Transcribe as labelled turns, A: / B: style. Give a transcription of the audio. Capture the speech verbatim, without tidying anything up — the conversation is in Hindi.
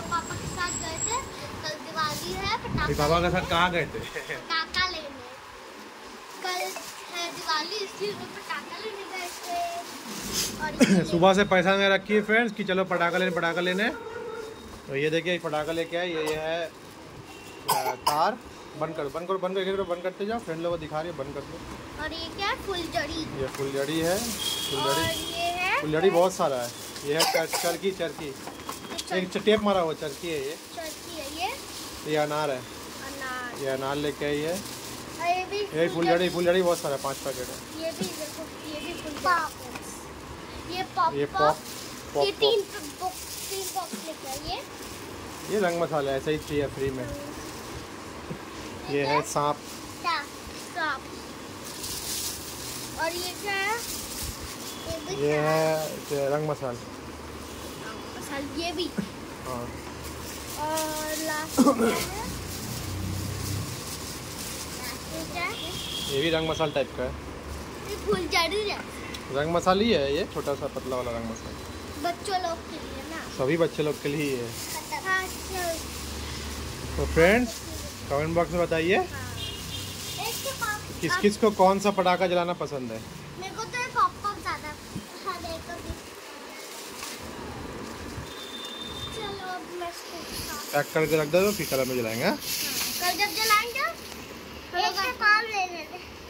A: लोग पापा के साथ गए थे, कल दिवाली है।
B: पटाखा पापा के साथ कहाँ गए थे?
A: पटाखा लेने। कल है दिवाली, इसलिए पटाखा लेने गए थे। और
B: सुबह से पैसा नहीं रखी है फ्रेंड्स कि चलो पटाखा लेने पटाखा लेने। तो ये देखिए पटाखा लेके आए। ये ये है तार। बंद करो बंद करो बंद करके बंद करते जाओ। फ्रेंड लोगों को दिखा रही है, बंद कर दो।
A: और ये क्या है? फुलझड़ी।
B: ये फुलझड़ी है। फुलझड़ी
A: ये है
B: फुलझड़ी बहुत सारा है। ये है चरखी चरखी एक टेप मारा हुआ चरखी है। ये
A: चरखी है। ये
B: ये अनार है।
A: अनार।
B: ये अनार लेके आई है।
A: ये भी
B: ये फुलझड़ी फुलझड़ी बहुत सारा, पाँच पैकेट है।
A: ये भी देखो, ये भी फुलझड़ी। ये पॉप
B: ये पॉप पॉप
A: ये तीन तीन बॉक्स लेके आए। ये
B: ये रंग मसाला ऐसा ही चाहिए फ्री में। ये है सांप।
A: सांप। और ये क्या है? ये,
B: ये है रंग मसाल।
A: मसाल ये भी।
B: हाँ।
A: और लास्ट में क्या है?
B: ये भी रंग मसाल टाइप का है।
A: ये फुलझड़ी है।
B: रंग मसाली है ये, छोटा सा पतला वाला रंग मसाला।
A: बच्चों लोग के लिए ना,
B: सभी बच्चे लोग के लिए ही है।
A: हाँ,
B: तो फ्रेंड्स कमेंट बॉक्स में बताइए
A: हाँ।
B: किस किस को कौन सा पटाखा जलाना पसंद है।
A: मेरे को तो पॉपकॉर्न ज़्यादा। हाँ, मेरे को भी। चलो अब मैं इसको
B: पैक करके रख दो, फिर कलर में जलाएंगे।
A: कल जब जलाएंगे एक से काम ले लेते।